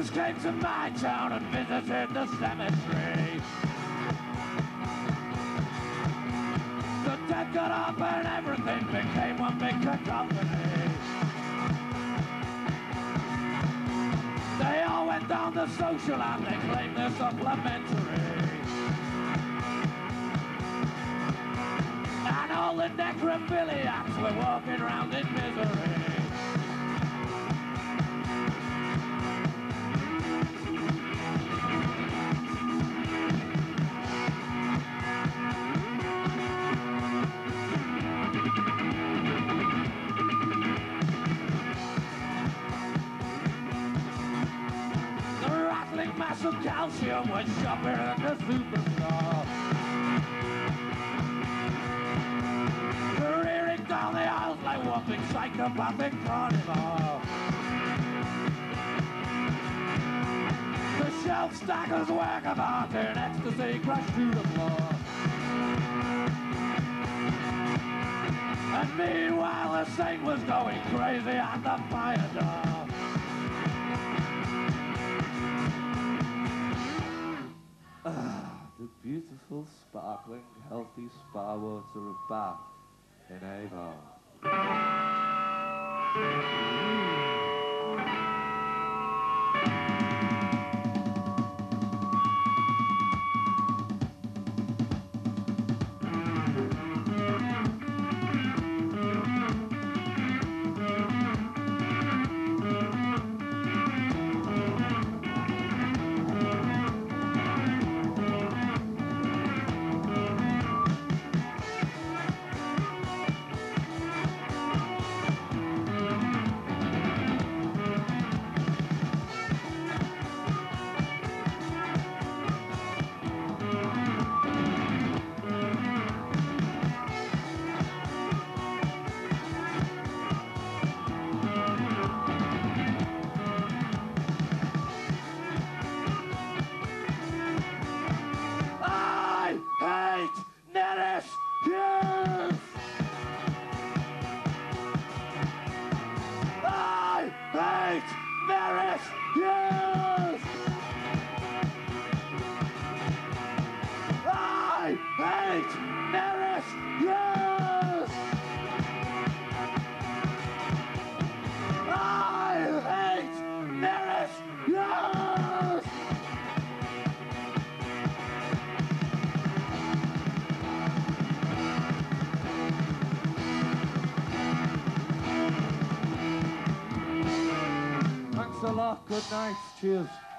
Doctors came to my town and visited the cemetery. The dead got up and everything became one big cacophony. They all went down the social and they claimed they're supplementary. And all the necrophiliacs were walking around in misery. Mass of calcium was sharper than a superstar. Careering down the aisles like one big psychopathic carnivore. The shelf stackers work of art in ecstasy crashed through the floor. And meanwhile the saint was going crazy at the fire door. The beautiful, sparkling, healthy spa water of Bath in Avon. Thanks a lot. Good night. Cheers.